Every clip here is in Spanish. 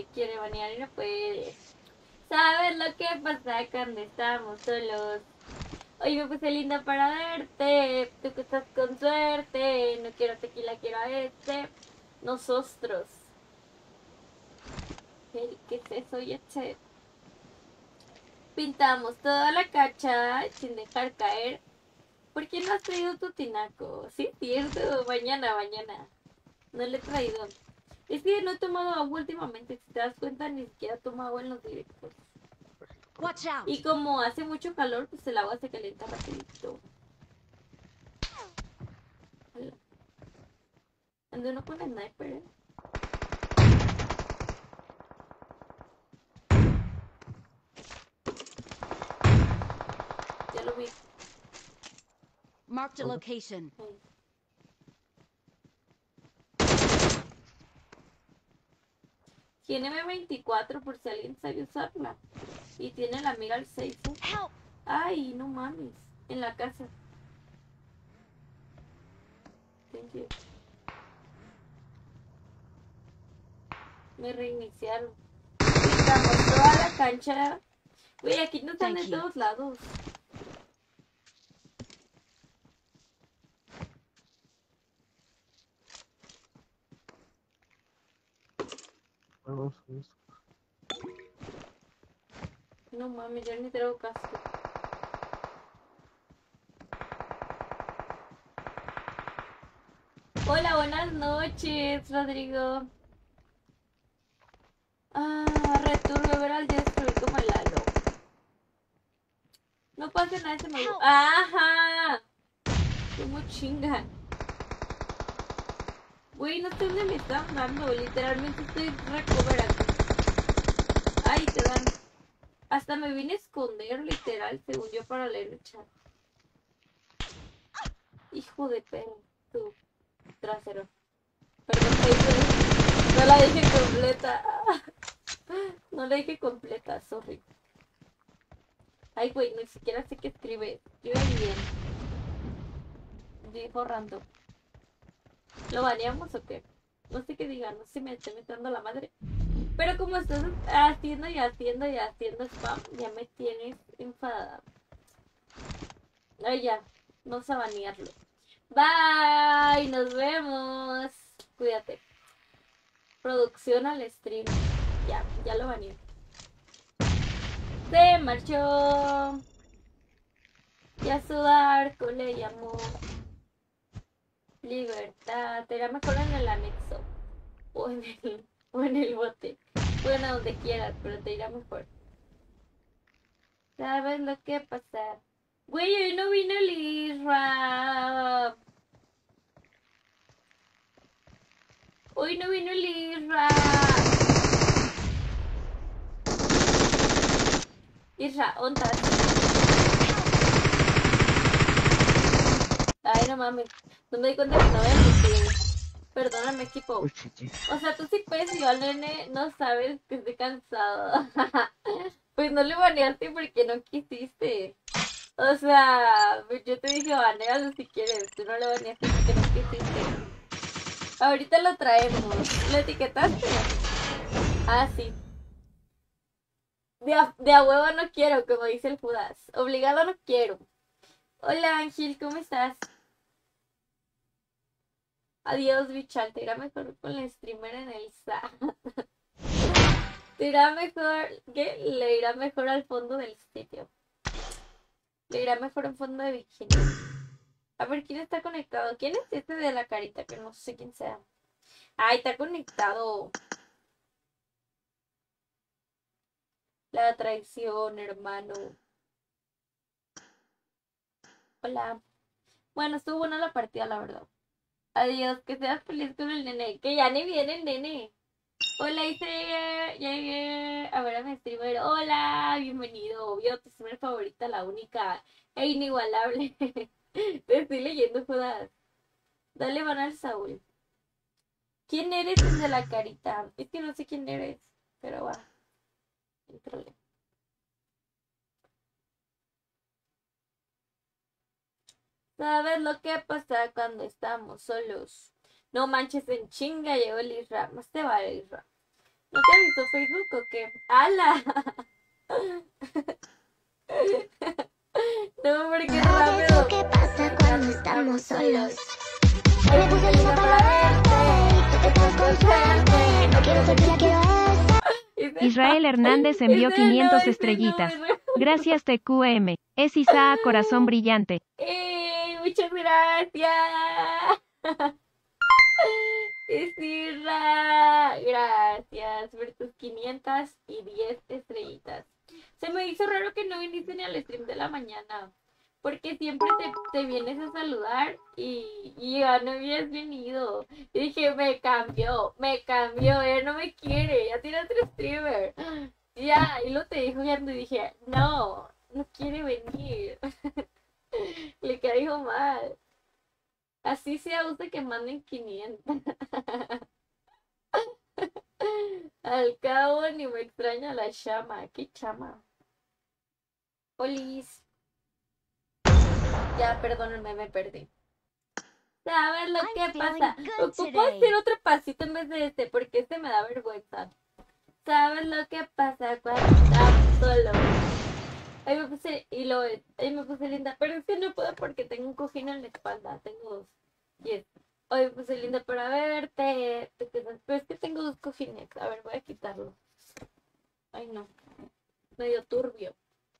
quiere banear y no puede. ¿Sabes lo que pasa cuando estamos solos? Hoy me puse linda para verte, tú que estás con suerte, no quiero tequila, quiero a este. Nosotros. ¿Qué es eso, Yachet? Pintamos toda la cacha sin dejar caer. ¿Por qué no has traído tu tinaco? Sí, cierto, mañana. No le he traído. Es que no he tomado agua últimamente, si te das cuenta, ni siquiera tomo agua en los directos. Y como hace mucho calor, pues el agua se calienta rapidito. Ando uno con sniper, ¿eh? Ya lo vi. Marked a location. Tiene M24 por si alguien sabe usarla. Y tiene la mira al 6. Ay, no mames. En la casa. Thank you. Me reiniciaron. Pintamos toda la cancha. Güey, aquí no están de todos lados. No mames, ya ni traigo casco. Hola, buenas noches, Rodrigo. Returbo ver al destruir como el halo. No pasa nada, se me... ¡Ajá! Como chinga. Güey, no sé dónde me están dando. Literalmente estoy recoverando. Ay, te dan. Hasta me vine a esconder, literal, según yo, para leer el chat. Hijo de perro. Tu trasero. Perdón, no la dije completa. No la dije completa, sorry. Ay, güey, ni siquiera sé qué escribe. Escribe bien. Dijo random. ¿Lo baneamos o qué? No sé qué diga, no sé si me estoy metiendo la madre. Pero como estás haciendo spam, ya me tienes enfadada. Ay, ya. Vamos a banearlo. Bye, nos vemos. Cuídate. Producción al stream. Ya lo baneé. Se marchó. Y a su arco le llamó libertad. Era mejor en el anexo. O en el bote. Bueno, donde quieras, pero te irá mejor. ¿Sabes lo que pasa? Güey, hoy no vino el Isra. Hoy no vino el Isra. Isra, ¿ontas? Ay, no mames. No me di cuenta que no había metido. Perdóname, equipo. O sea, tú sí puedes y al nene no sabes que estoy cansado. Pues no le baneaste porque no quisiste. O sea, yo te dije banealo si quieres. Tú no le baneaste porque no quisiste. Ahorita lo traemos. ¿Lo etiquetaste? Ah, sí. De a huevo no quiero, como dice el Judas. Obligado no quiero. Hola Ángel, ¿cómo estás? Adiós, bichal. Te irá mejor con la streamer en el SAT. Te irá mejor. ¿Qué? Le irá mejor al fondo del sitio. Le irá mejor en fondo de bikini. A ver, ¿quién está conectado? ¿Quién es este de la carita? Que no sé quién sea. Ay, está conectado. La traición, hermano. Hola. Bueno, estuvo buena la partida, la verdad. Adiós, que seas feliz con el nene. Que ya ni viene el nene. Hola, llegué a ver a mi streamer. Hola, bienvenido. Obvio, tu streamer favorita, la única e inigualable. Te estoy leyendo, jodas. Dale van al Saúl. ¿Quién eres el de la carita? Es que no sé quién eres, pero va. Entrale. ¿Sabes lo que pasa cuando estamos solos? No manches, en chinga llegó el Isra. Más te vale, Isra. ¿No te avisó Facebook o qué? ¡Hala! No, hombre, qué rápido. ¿Qué pasa cuando estamos solos? Hoy me puse linda para verte. Tú que estás con suerte. No quiero ser la quiero esa. Israel Hernández envió 500 estrellitas. Gracias TQM. Es Isaac Corazón Brillante. Muchas gracias. Isra, gracias por tus 510 estrellitas. Se me hizo raro que no viniste ni al stream de la mañana, porque siempre te vienes a saludar y ya no habías venido. Y dije, me cambió, ya no me quiere, ya tiene otro streamer. Ya, y lo te dijo y dije, no quiere venir. Le caigo mal. Así sea usted que manden 500. Al cabo ni me extraña la chama. ¿Qué chama? Polis. Ya, perdónenme, me perdí. ¿Sabes lo que pasa? Ocupo hacer otro pasito en vez de este, porque este me da vergüenza. ¿Sabes lo que pasa cuando estamos solos? Ahí me puse linda, pero es que no puedo porque tengo un cojín en la espalda. Tengo dos. Yes. Hoy me puse linda para verte. Pero es que tengo dos cojines. A ver, voy a quitarlo. Ay, no. Medio turbio.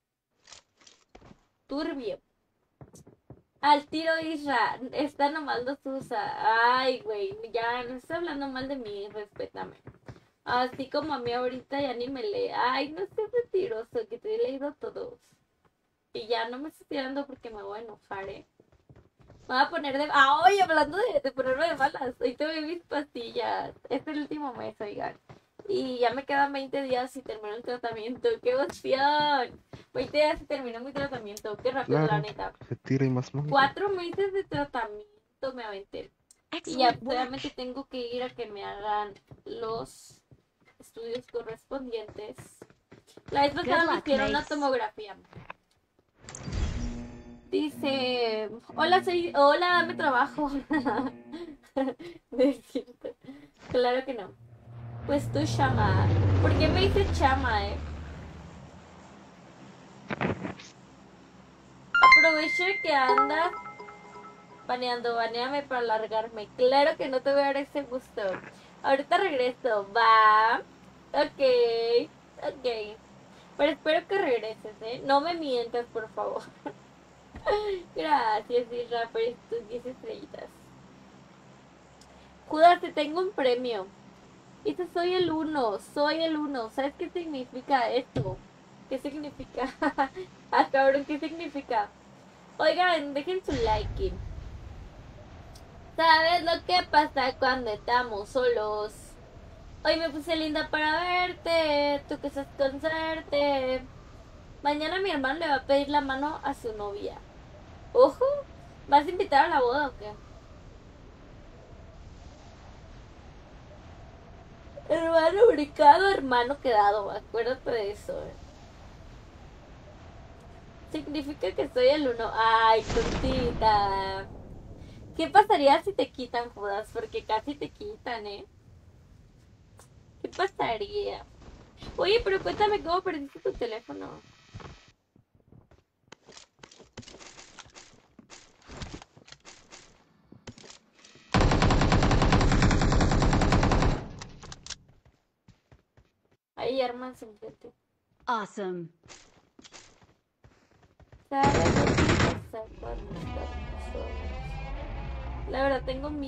Al tiro, Isra. Esta nomás los usa. Ay, güey. Ya no estás hablando mal de mí. Respétame. Así como a mí ahorita ya ni me lee. Ay, no seas mentiroso, que te he leído todos. Y ya no me estoy tirando porque me voy a enojar, Me voy a poner de... ¡Ay! Hablando de ponerme de malas. Hoy tomé mis pastillas. Este es el último mes, oigan. Y ya me quedan 20 días y termino el tratamiento. ¡Qué emoción! 20 días y termino mi tratamiento. ¡Qué rápido, Claro, la neta! se tira y más mal. 4 meses de tratamiento me aventé. Y ya obviamente tengo que ir a que me hagan los estudios correspondientes. La vez pasada me hicieron una tomografía. Dice, hola, dame trabajo. Decirte. Claro que no. Pues tú, chama. ¿Por qué me dices chama, Aproveche que andas baneame para largarme. Claro que no te voy a dar ese gusto. Ahorita regreso, va. Ok. Pero espero que regreses, No me mientas, por favor. Gracias, Isra, por tus 10 estrellitas. Judas, te tengo un premio. Soy el uno. ¿Sabes qué significa esto? ¿Qué significa? Cabrón, ¿qué significa? Oigan, dejen su like. ¿Sabes lo que pasa cuando estamos solos? Hoy me puse linda para verte. Tú que estás con suerte. Mañana mi hermano le va a pedir la mano a su novia. Ojo, ¿vas a invitar a la boda o qué? Hermano brincado, hermano quedado. Acuérdate de eso, Significa que soy el uno. Ay, tontita. ¿Qué pasaría si te quitan, Judas? Porque casi te quitan, ¿Qué pasaría? Oye, pero cuéntame cómo perdiste tu teléfono. Hay armas enfrente. Awesome. ¿Sabes lo que pasa cuando estamos solos? La verdad, tengo miedo.